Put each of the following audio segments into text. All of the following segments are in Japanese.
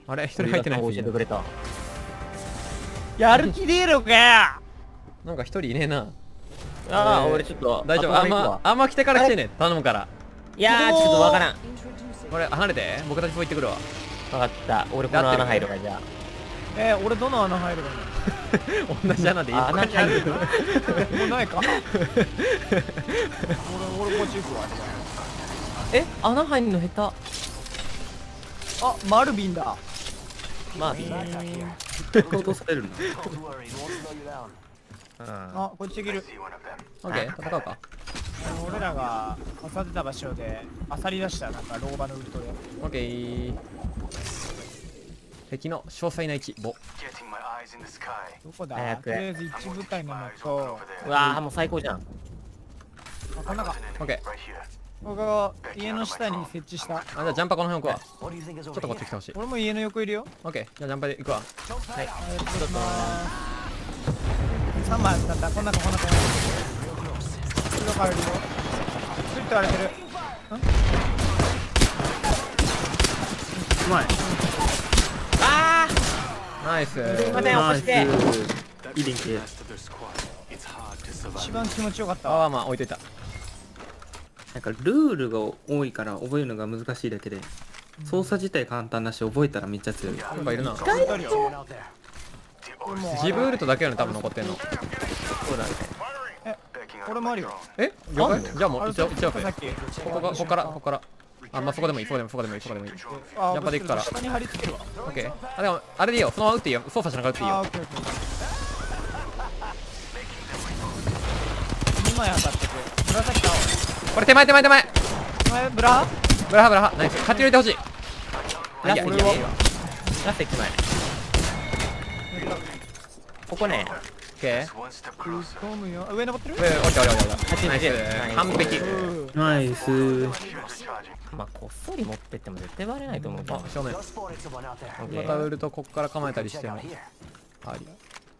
あれ、一人入ってない教やついるえてくれた。 やる気ねえのかよ。 なんか一人いねえな。 ああ、俺ちょっと。 大丈夫。あんま来てから来てね。頼むから。 いやー、ちょっとわからん。 これ、離れて。僕たちも行ってくるわ。 わかった。俺この穴入るから、じゃ俺どの穴入るか同じ穴でいい。 あ。穴入る。 な。もうないか。俺こっち行くわ。 え、穴入んの下あ、マルビンだ。 手。まあ、 落とされるの。 あ、こっちできる。 オッケー、戦うか。 俺らが漁ってた場所で漁り出したなんか老婆のウルトで。 オッケー。敵の詳細な位置、ボ。 どこだ。 早くとりあえず一部隊ののと。 うわー、もう最高じゃん。 あ、こん中。 オッケー。 僕が家の下に設置した。 あ、じゃあジャンパーこの辺置くわ。ちょっとこっち来てほしい。 俺も家の横いるよ。 オッケー。じゃあジャンパーで行くわ。 はい。 ちょっと3枚だった。こん中こん中。後ろからいるよ。スリット割れてる。 うまい。 あナイス。 ー、またよ、押して。 いい連携。 一番気持ちよかった。 ああ、まあ置いといた。 なんかルールが多いから覚えるのが難しいだけで、操作自体簡単だし覚えたらめっちゃ強い。 なんかいるな。 これもジブウルトだけよね、多分残ってんの。 そうだね。 俺もあるよ。 え、了解。じゃあもうあれ一応一応さっきここから。あ、まあそこでもいい、そこでもいい。 あ、 ジャンパーで行くから。 下に貼り付けるわ。 オッケー。あ、でもあれでいいよ。そのまま撃っていいよ。操作しながら撃っていいあ、 よオッ。ケーオッケー。2枚当たってく。紫と青。 これ手前。 お前ブラブラハ。ナイス。勝ち入れてほしい。 ラストいや 1枚。ラスト1枚。ここね。 オッケー。 込むよ。上登ってる？ 降りた。ナイス。完璧。 ナイス。 まあ、こっそり持ってっても絶対バレないと思うけど。 あ、正面。 オッケまたー。 ウルトこっから構えたりしても。あり。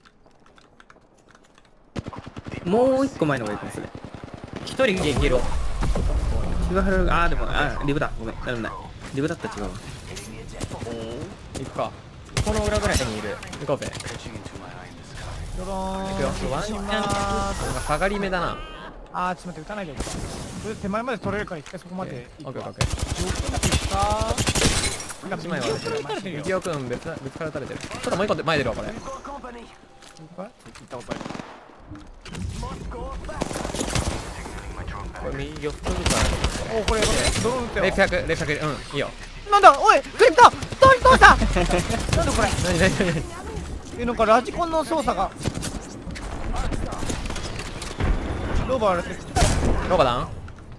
もう一個前の方がいいかもしれない。 一人できる。 シガハルが、リブだ。ごめん、なるない。リブだったら違うわ。 行くか。 この裏ぐらいにいる。 行こうぜ。 ドローン。 行くよ。 ワンチャンなんか下がり目だな。 あー、ちょっと待って、撃たないでよ。これ手前まで取れるから一回そこまでオッケー。 上空か。 一枚は撃たれてる。右奥ぶつから撃たれてる。ちょっともう一個前出るわ、これ。 行ったことある。 これ右を取るかお、これドローン撃ったよ。 レフ100、いいよ。 なんだ、おい、クリプトどうしたなんだこれ。なんかラジコンの操作がローバー割れてる。 ローバダウン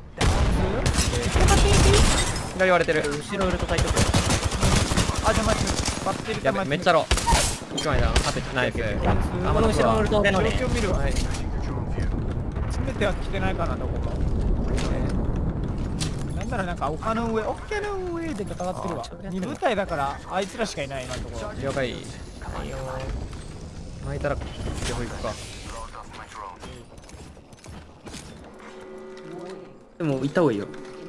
左割れてる。 後ろウルト書いておく。 あ、じゃあ待って、バッテリーやべ、めっちゃロー。1枚ダウン。あとナイス。 この後ろのウルト俺の状ね。 況見るわ。 はい。 全ては来てないかな、どこも。なんならなんか丘の上で戦ってるわ。2部隊だからあいつらしかいない今のところ。 了解。巻いたら、両方行くか。 でも行った方がいいよ。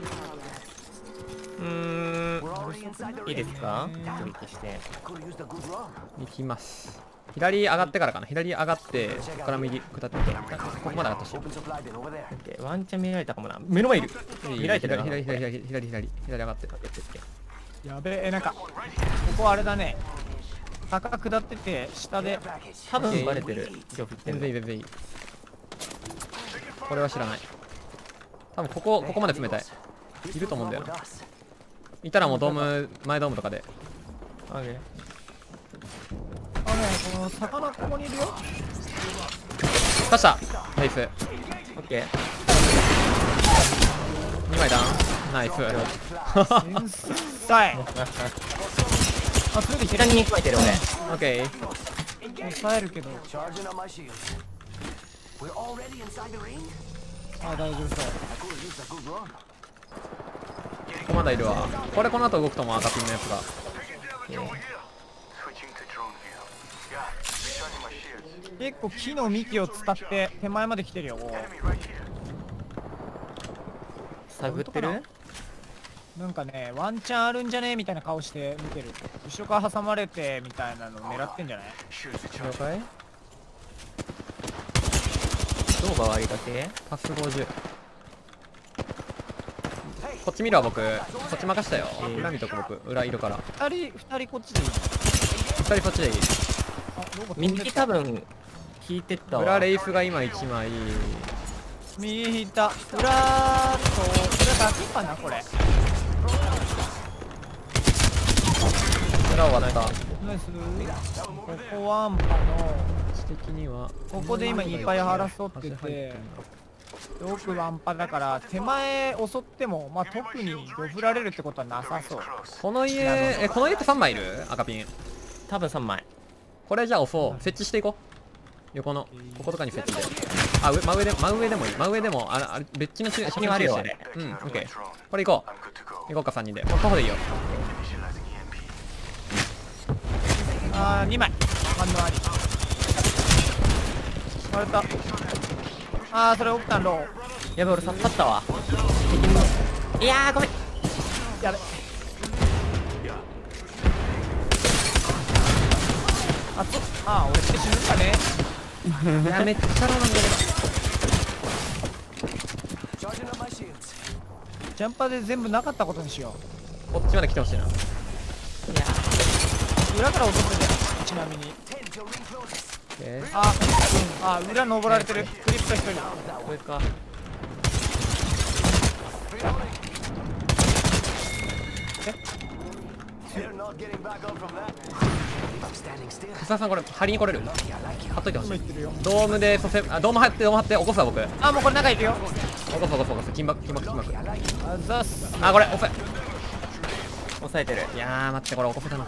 いいですか？取り消して。 行きます。左上がってからかな。左上がって、ここから右下って、ここまで上がってほしい。 オッケー、ワンチャン見られたかもな。目の前いる。見られてるな。 左上がって。 やべえ、なんかここあれだね。坂下ってて下で多分バレてる。今日振ってんの。 全然いい。これは知らない。多分ここまで詰めたい。いると思うんだよな。いたらもう前ドームとかで。 オッケー。 あ、ね、この魚ここにいるよ。 刺した。ナイス。 オッケー。 2枚ダウン。ナイス。 天才。あ、それで左に加えてる俺。 オッケー。 抑えるけど。あ、大丈夫そう。 ここまだいるわ。これこの後動くと思う、赤ピンのやつが。 結構木の幹を伝って手前まで来てるよ。 探ってる？ なんかねワンチャンあるんじゃねみたいな顔して見てる。後ろから挟まれてみたいなの狙ってんじゃない？ 了解。どうが割りかけ？ パス50。こっち見るわ僕。こっち任したよ。裏見とく僕。裏いるから。 二人こっちでいい。 2人こっちでいい。 あ、ロボ飛んで右多分引いてったわ。 裏レイフが今1枚。 右引いた。裏だけかなこれ。 裏終わった。 ナイス。ここワンパの。 位置的にはここで今2回争ってて。奥ワンパだから手前襲ってもまあ特にドフられるってことはなさそう。 この家この家って3枚いる赤ピン。 多分3枚。 これじゃあ押そう。設置していこう。横のこことかに設置で。あ、真上でもいい。真上でもあれ別地の写真あるよあるよ。うん、オッケー。これ行こう。行こうか3人で。ここでいいよ。 あー2枚反応あり。割れた。あーそれオクタンロー。 やべ俺刺さったわ。いやーごめん。 やべ。あー俺って死ぬかね。 いやめっちゃローなんだけジャンパーで全部なかったことにしよど。こっちまで来てほしいな。 う。裏から襲ってる。ちなみに裏登られてる。クリップ1人。 これか。 福沢さんこれ張りに来れる？貼っといてほしい。 今言ってるよ。 ドームで蘇生、ドーム張って起こすわ僕。起あもうこれ中いるよ。 こす。金箔。 あざっす。 あこれ押せ。 押さえてる。 いやー待ってこれ起こせたな。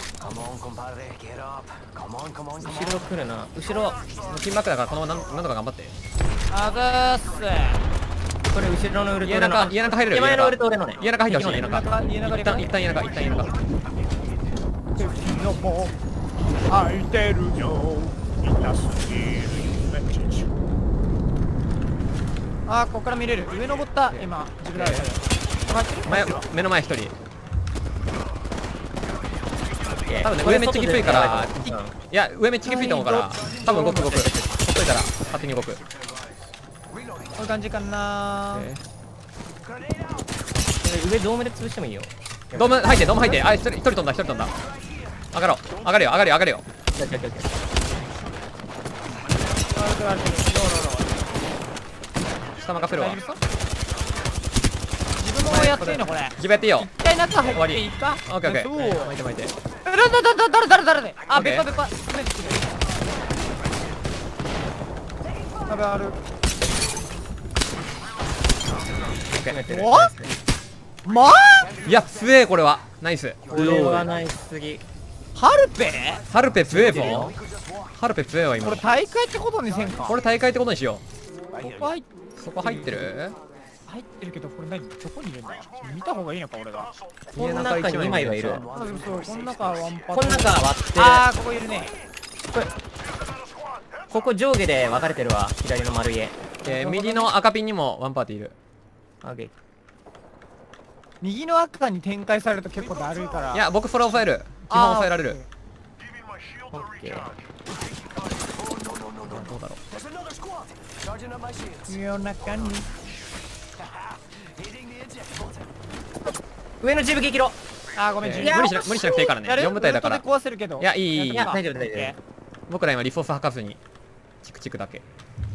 後ろ来るな。後ろ。 金箔だからこのままなんとか頑張って。 あざっす。 これ後ろのウルト家俺の。 中入れる。 手前のウルト俺のね。 家中入ってほしい。家中。 家中一旦家中。 のも開いてるよ。痛すぎる夢中。あーここから見れる。上登った今自分らで。 目の前一人。多分ね上めっちゃきついから。いや上めっちゃきついと思うから多分動く。ほっといたら勝手に動く。 こういう感じかな。 上ドームで潰してもいいよ。 ドーム入ってあ一人飛んだ上がるよ。下任せるわ。 自分もやっていいのこれ。 自分やっていいよ。 一回中入っていいか。 オッケー。 そう。 巻いて。 誰で。あ別個。壁ある。お？まあ？ いや強えこれは。ナイス。 これはナイスすぎ。 ハルペ？ ハルペ強えぞ。ハルペ強えわ今。 これ大会ってことにせんか。 これ大会ってことにしよう。 そこ入ってる？ 入ってるけどこれ何？どこにいるんだ？見た方がいいのか俺が。 この中に2枚はいる。 そうこの中はワンパ。 この中は割ってる。 あーここいるね。 ここ上下で分かれてるわ。左の丸家。 右の赤ピンにもワンパーティーいる。 オッケー。 右の赤に展開されると結構だるいから。 いや僕それ抑える。基本抑えられる。 オッケー。 どうだろう。 夜中に上のジブ撃ろ。 あーごめん。 無理しなくていいからね。4部隊だから。 壊せるけど。 いやいい。 いや大丈夫。 僕ら今リソース吐かずにチクだけ。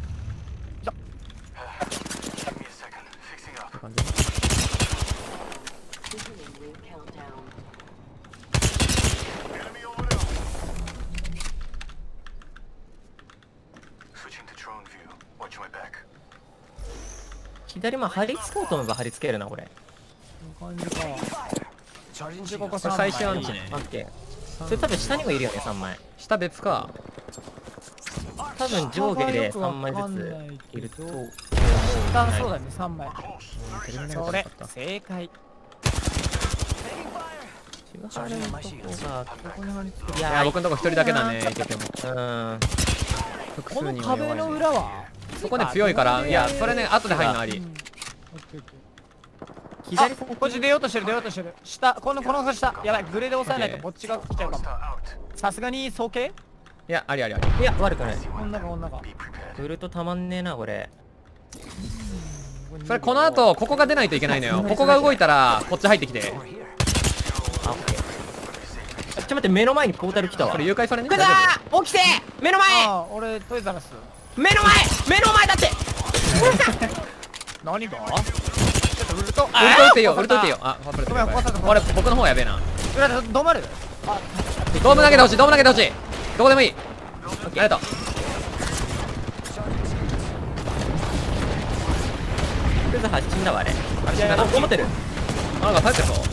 左も貼り付こうと思えば貼り付けるなこれ。 感じか。 これ最終アンチね。 オッケー。それ多分下にもいるよね3枚。 下別か。 多分上下で3枚ずついると。 そうだね3枚。それ正解。 いや僕のとこ1人だけだね。いけても。複この数人は壁の弱いね。 裏はそこね強いから。いやそれね後で入るのあり。 左先こっち出ようとしてる下この下やばいグレーで押さえないとこっちが来ちゃうかも。さすがに総計いや、ありありあり。 いや悪くない。 こんなかウルトたまんねえなこれ。 それこの後ここが出ないといけないのよ。ここが動いたらこっち入ってきて。 あ、オッケー。ちょっと待って、目の前にポータル来たわ。 これ誘拐されね。 来たー、起きて、目の前、 あー俺トイザらス目の前だって。 何がちょっとウルトウルト打っていいよ、ウルト打っていいよ。あ、ファプレごめん壊された俺、僕の方やべえな。 裏で止まるドーム投げてほしい、ドーム投げてほしい。どこでもいい。ありがとう。 クズ発進だわあれ。 あれ死んだな。 思ってる。 あ、なんか耐えてるぞ。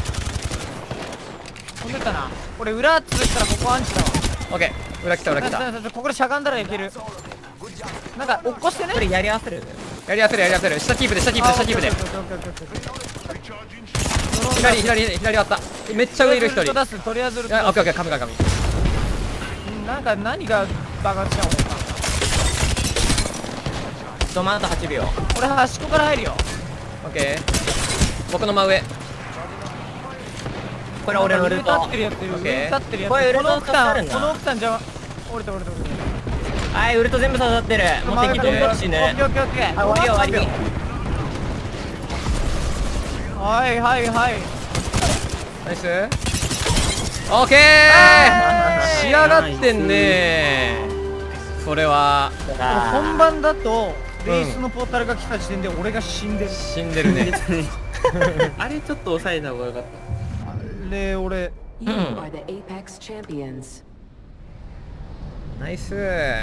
飛んでったな。俺裏潰したらここアンチだわ。 オッケー。裏来た、裏来た。 ここでしゃがんだらいける。なんか落っこしてね。 これやり合わせる。 やりやせる、やりやせる。下キープで、下キープで、下キープで。左割った。めっちゃ上いる一人。 出すとりあえずウルトいや、オッケーオッケー、神。 なんか何が爆発したのか。 トマト8秒。 俺端っこから入るよ。 オッケー。僕の真上。 これ俺のルー立トってるやついる。 オッケー立ってるやつ。 これウルトこの奥さん、 刺さるなこの奥さんじゃ降りて。 はい、ウルト全部刺さってる。もう敵飛んでるしね。 オッケー。 あ、終わり。 はい。 ナイス。オッケー。仕上がってんねー。それは本番だとレースのポータルが来た時点で俺が死んでる。 死んでるね。 あれちょっと抑えた方がよかった。 あれ俺 You are the Apex champions. ナイス。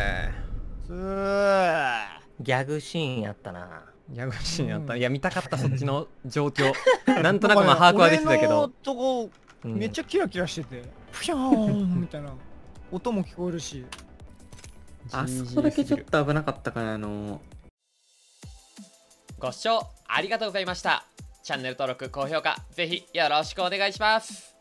ギャグシーンやったな。 ギャグシーンやった。いや、見たかった、そっちの状況。なんとなくまあ把握はできてたけ俺のど。 とこめっちゃキラキラしてて、ピャーンみたいな音も聞こえるし。 あそこだけちょっと危なかったからご視聴ありがとうございました。チャンネル登録、高評価、ぜひよろしくお願いします。